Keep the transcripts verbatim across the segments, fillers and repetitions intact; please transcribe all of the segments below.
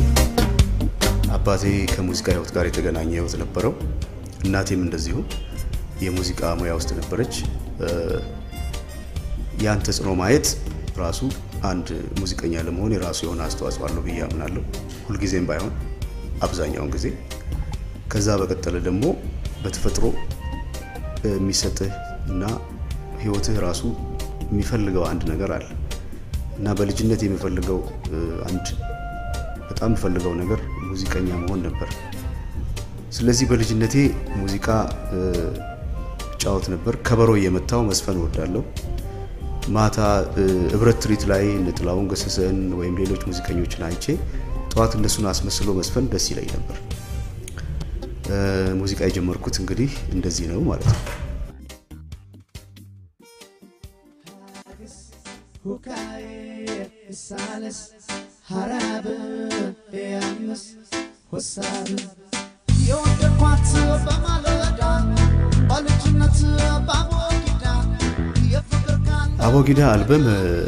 አባቴ ከሙዚቃ ህይወት ጋር የተገናኘ ህይወት ነበረው እናቴም እንደዚሁ የሙዚቃ ሙያ ውስጥ ነበረች ያን ተጽዕኖ ማየት ራሱ አንድ ሙዚቀኛ ለመሆን የራሱ የሆነ አስተዋጽኦ አለው ብዬ አምናለሁ ሁሉ ጊዜም ባይሆን አብዛኛውን ጊዜ ከዛ በቀጠለ ደግሞ በተፈጥሮ የሚሰጥህ እና ህይወትህ ራሱ የሚፈልገው አንድ ነገር አለ እና በልጅነት የሚፈልገው አንድ በጣም ፈልገው ነገር ሙዚቀኛ መሆን ነበር ስለዚህ በልጅነቴ ሙዚቃ ጫወት ነበር ከበሮ እየመታው መስፈን ወዳለው ማታ እብረት ትሪት ላይ ነጥላውን ገሰሰን ወይም ሌሎች ሙዚቀኞችን አይቼ ጧት እነሱን አስመስሎ መስፈን ደስ ይለኝ ነበር ሙዚቃ የጀመርኩት እንግዲህ እንደዚህ ነው ማለት ነው ሳለስ ሐራብ ያምስ ወሳብ የወደኳት በማለዳ ባልጅነት ባቦጊዳ የፍቅር ካን አቦጊዳ አልበም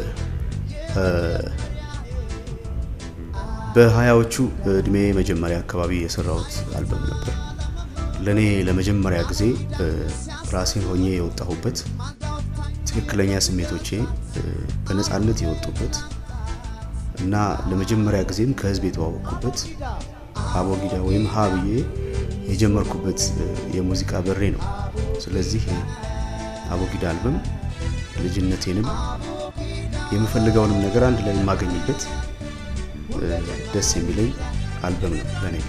በሃያዎቹ እድሜ መጀመሪያ አካባቢ የሰራሁት አልበም ነበር ለኔ ለመጀመሪያ ጊዜ ራሴን ሆኜ የወጣሁበት ትክክለኛ ስሜቶቼ በነጻነት የወጡበት እና ለመጀመሪያ ጊዜም ከህዝብ የተዋወቅኩበት አቦጊዳ ወይም ሀብዬ የጀመርኩበት የሙዚቃ በሬ ነው ስለዚህ አቦጊዳ አልበም ልጅነቴንም የምፈልገውንም ነገር አንድ ላይ ማገኝበት ደስ የሚለኝ አልበም ነው ለኔ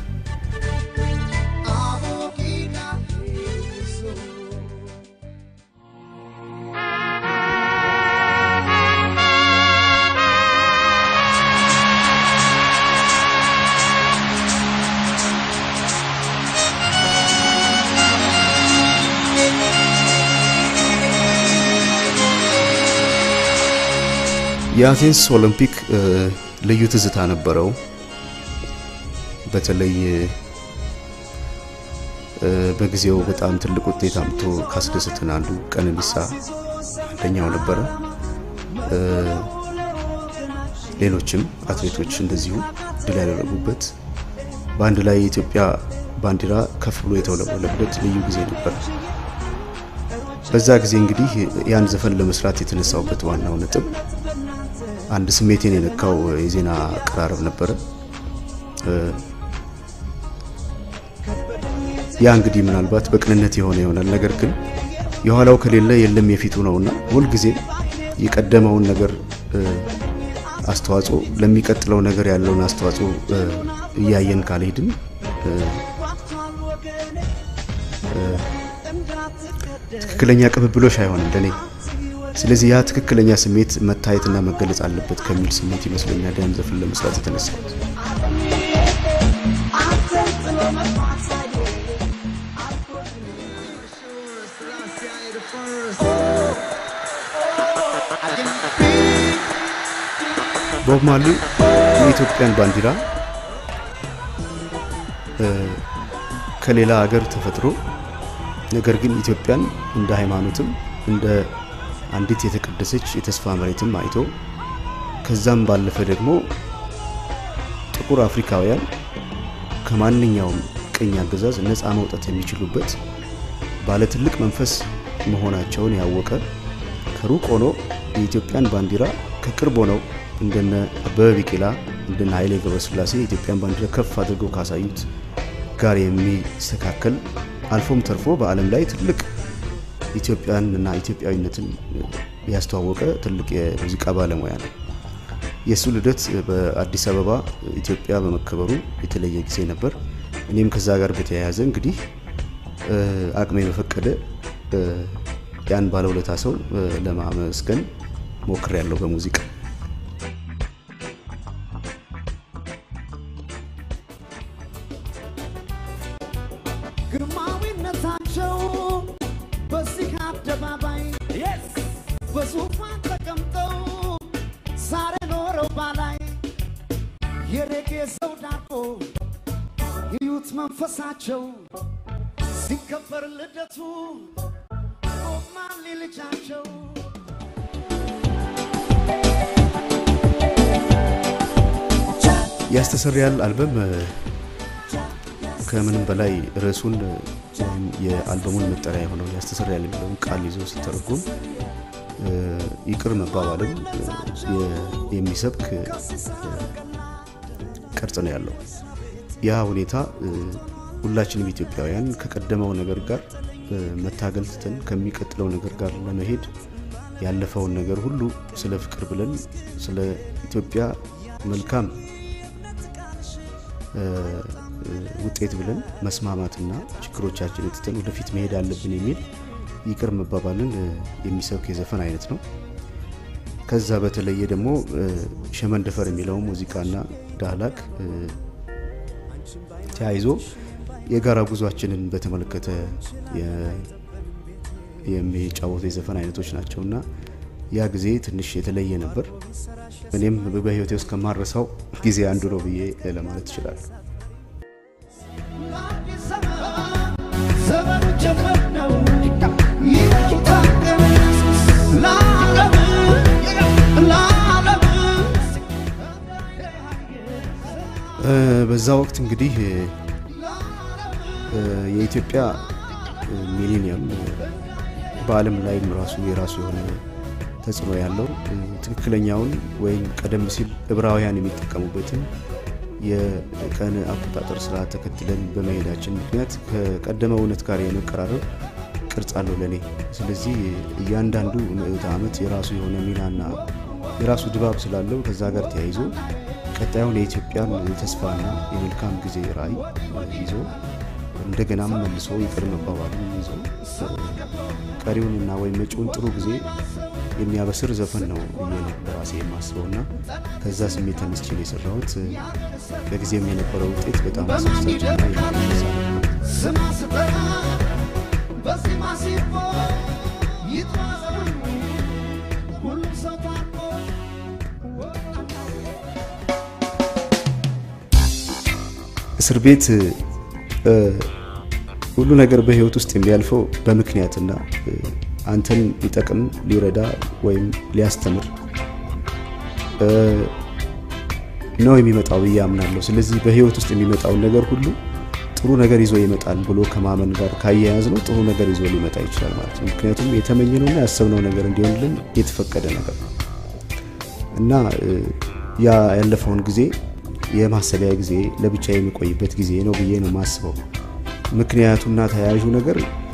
የአቴንስ ኦሎምፒክ ልዩ ትዝታ ነበረው በተለይ በጊዜው በጣም ትልቅ ውጤት አምጥቶ ካስደሰተን አንዱ ቀነኒሳ አንደኛው ነበር ሌሎችም አትሌቶች እንደዚሁ ድል ያደረጉበት በአንድ ላይ የኢትዮጵያ ባንዲራ ከፍ ብሎ የተውለበለበት ልዩ ጊዜ ነበር በዛ ጊዜ እንግዲህ ያን ዘፈን ለመስራት የተነሳውበት ዋናው ነጥብ አንድ ስሜቴን የነካው የዜና አቀራረብ ነበር ያ እንግዲህ ምናልባት በቅንነት የሆነ ይሆናል ነገር ግን የኋላው ከሌለ የለም የፊቱ ነውና ሁሉ ጊዜ የቀደመውን ነገር አስተዋጽኦ ለሚቀጥለው ነገር ያለውን አስተዋጽኦ እያየን ካልሄድን ትክክለኛ ቅብብሎሽ አይሆንም ለኔ ስለዚህ ያ ትክክለኛ ስሜት መታየትና መገለጽ አለበት ከሚል ስሜት ይመስለኛል ያን ዘፈን ለመስራት የተነሳው ቦብ ማርሊ የኢትዮጵያን ባንዲራ ከሌላ ሀገር ተፈጥሮ ነገር ግን ኢትዮጵያን እንደ ሃይማኖትም እንደ አንዲት የተቀደሰች የተስፋ መሬትም አይቶ ከዛም ባለፈ ደግሞ ጥቁር አፍሪካውያን ከማንኛውም ቅኝ አገዛዝ ነፃ መውጣት የሚችሉበት ባለ ትልቅ መንፈስ መሆናቸውን ያወቀ ከሩቅ ሆኖ የኢትዮጵያን ባንዲራ ከቅርብ ሆነው እንደነ አበበ ቢቂላ እንደነ ኃይሌ ገብረስላሴ የኢትዮጵያን ባንዲራ ከፍ አድርገው ካሳዩት ጋር የሚስተካከል አልፎም ተርፎ በአለም ላይ ትልቅ ኢትዮጵያን እና ኢትዮጵያዊነትን ያስተዋወቀ ትልቅ የሙዚቃ ባለሙያ ነው የሱ ልደት በአዲስ አበባ ኢትዮጵያ በመከበሩ የተለየ ጊዜ ነበር እኔም ከዛ ጋር በተያያዘ እንግዲህ አቅሜ በፈቀደ ያን ባለውለታ ሰው ለማመስገን ሞክሬያለሁ በሙዚቃ ግርማዊነታቸው በዚህ አደባባይ በዙፋን ተቀምጠው ዛሬ ኖረው ባላይ የሬጌ ሰው ዳቆ ይዩት መንፈሳቸው ሲከበር ልደቱ ኦማሊ ልጃቸው ያስተሰርያል አልበም ከምንም በላይ ርዕሱን የአልበሙን መጠሪያ የሆነው ያስተሰርያል የሚለውን ቃል ይዞ ሲተረጎም ይቅር መባባልን የሚሰብክ ቅርጽ ነው ያለው። ያ ሁኔታ ሁላችንም ኢትዮጵያውያን ከቀደመው ነገር ጋር መታገል ትተን ከሚቀጥለው ነገር ጋር ለመሄድ ያለፈውን ነገር ሁሉ ስለ ፍቅር ብለን ስለ ኢትዮጵያ መልካም ውጤት ብለን መስማማትና ችግሮቻችንን ትተን ወደፊት መሄድ አለብን የሚል ይቅር መባባልን የሚሰብክ የዘፈን አይነት ነው። ከዛ በተለየ ደግሞ ሸመንደፈር የሚለው ሙዚቃና ዳህላክ ተያይዞ የጋራ ጉዟችንን በተመለከተ የሚጫወቱ የዘፈን አይነቶች ናቸውና ያ ጊዜ ትንሽ የተለየ ነበር። እኔም በህይወቴ ውስጥ ከማረሳው ጊዜ አንዱ ነው ብዬ ለማለት ይችላል። በዛ ወቅት እንግዲህ የኢትዮጵያ ሚሊኒየም በዓለም ላይ ራሱ የራሱ የሆነ ተጽዕኖ ያለው ትክክለኛውን ወይም ቀደም ሲል ዕብራውያን የሚጠቀሙበትን የቀን አቆጣጠር ስርዓት ተከትለን በመሄዳችን ምክንያት ከቀደመው እውነት ጋር የመቀራረብ ቅርጽ አለው ለኔ። ስለዚህ እያንዳንዱ ምዕተ ዓመት የራሱ የሆነ ሚናና የራሱ ድባብ ስላለው ከዛ ጋር ተያይዞ ቀጣዩን የኢትዮጵያን ተስፋና የመልካም ጊዜ ራዕይ ይዞ እንደገና መልሶ ይቅር መባባልን ይዞ ቀሪውንና ወይ መጪውን ጥሩ ጊዜ የሚያበስር ዘፈን ነው ብዬ ነው በራሴ የማስበውና ከዛ ስሜት ተነስቼ ነው የሰራሁት። በጊዜም የነበረው ውጤት በጣም አስደሳች ነው። እስር ቤት ሁሉ ነገር በህይወት ውስጥ የሚያልፈው በምክንያትና አንተን ሊጠቅም ሊረዳ ወይም ሊያስተምር ነው የሚመጣው ያምናለሁ። ስለዚህ በህይወት ውስጥ የሚመጣው ነገር ሁሉ ጥሩ ነገር ይዞ ይመጣል ብሎ ከማመን ጋር ካያያዝ ነው ጥሩ ነገር ይዞ ሊመጣ ይችላል ማለት ነው። ምክንያቱም የተመኘነውና ያሰብነው ነገር እንዲሆንልን የተፈቀደ ነገር ነው እና ያ ያለፈውን ጊዜ የማሰቢያ ጊዜ ለብቻ የሚቆይበት ጊዜ ነው ብዬ ነው ማስበው። ምክንያቱና ተያያዡ ነገር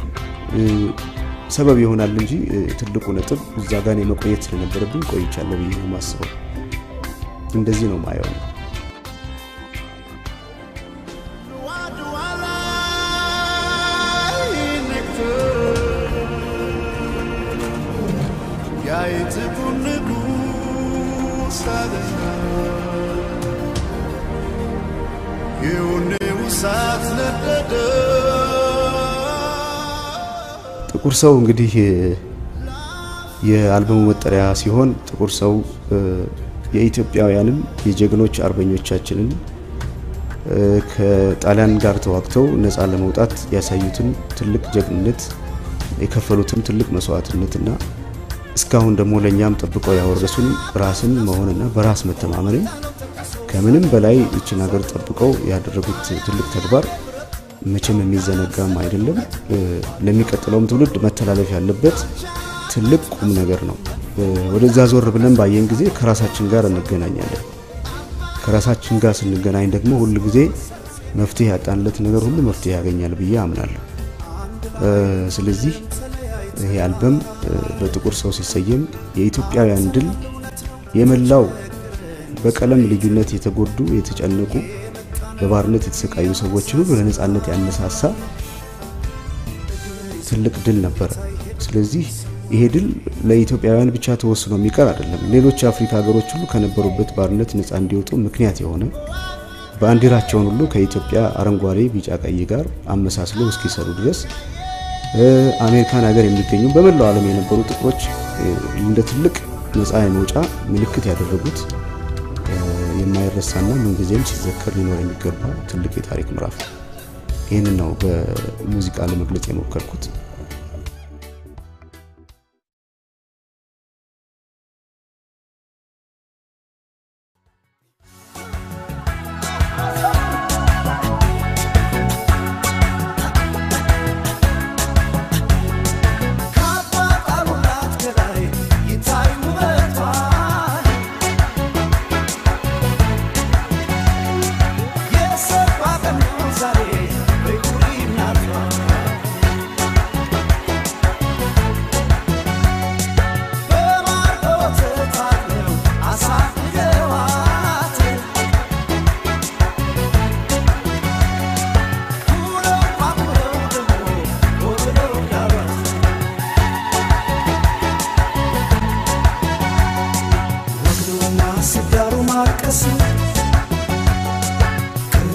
ሰበብ ይሆናል እንጂ ትልቁ ነጥብ እዛ ጋር የመቆየት ስለነበረብኝ ቆይቻለሁ ብዬ ነው ማስበው። እንደዚህ ነው ማየው። ጥቁር ሰው እንግዲህ የአልበሙ መጠሪያ ሲሆን ጥቁር ሰው የኢትዮጵያውያንን የጀግኖች አርበኞቻችንን ከጣሊያን ጋር ተዋግተው ነፃ ለመውጣት ያሳዩትን ትልቅ ጀግንነት የከፈሉትን ትልቅ መስዋዕትነትና እስካሁን ደግሞ ለኛም ተጠብቀው ያወረሱን ራስን መሆንና በራስ መተማመን ከምንም በላይ እቺን ሀገር ተጠብቀው ያደረጉት ትልቅ ተግባር መቼም የሚዘነጋም አይደለም። ለሚቀጥለውም ትውልድ መተላለፍ ያለበት ትልቅ ቁም ነገር ነው። ወደዛ ዞር ብለን ባየን ጊዜ ከራሳችን ጋር እንገናኛለን። ከራሳችን ጋር ስንገናኝ ደግሞ ሁሉ ጊዜ መፍትሄ ያጣንለት ነገር ሁሉ መፍትሄ ያገኛል ብዬ አምናለሁ። ስለዚህ ይሄ አልበም በጥቁር ሰው ሲሰየም የኢትዮጵያውያን ድል የመላው በቀለም ልዩነት የተጎዱ የተጨነቁ በባርነት የተሰቃዩ ሰዎች ሁሉ ለነጻነት ያነሳሳ ትልቅ ድል ነበር። ስለዚህ ይሄ ድል ለኢትዮጵያውያን ብቻ ተወስኖ የሚቀር አይደለም። ሌሎች አፍሪካ ሀገሮች ሁሉ ከነበሩበት ባርነት ነጻ እንዲወጡ ምክንያት የሆነ ባንዲራቸውን ሁሉ ከኢትዮጵያ አረንጓዴ ቢጫ ቀይ ጋር አመሳስሎ እስኪሰሩ ድረስ አሜሪካን ሀገር የሚገኙ በመላው ዓለም የነበሩ ጥቁሮች እንደ ትልቅ ነጻ የመውጫ ምልክት ያደረጉት የማይረሳና ምንጊዜም ሲዘከር ሊኖር የሚገባ ትልቅ የታሪክ ምዕራፍ ይሄን ነው በሙዚቃ ለመግለጽ የሞከርኩት።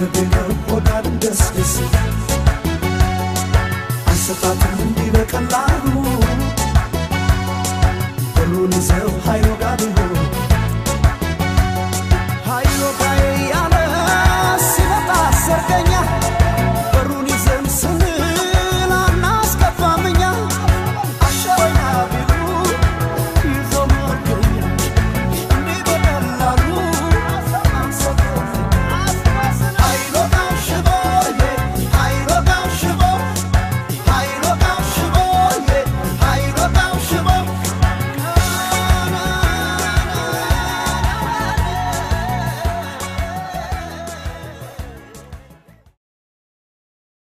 ልቤ ነው ሆዳል ደስ ደስ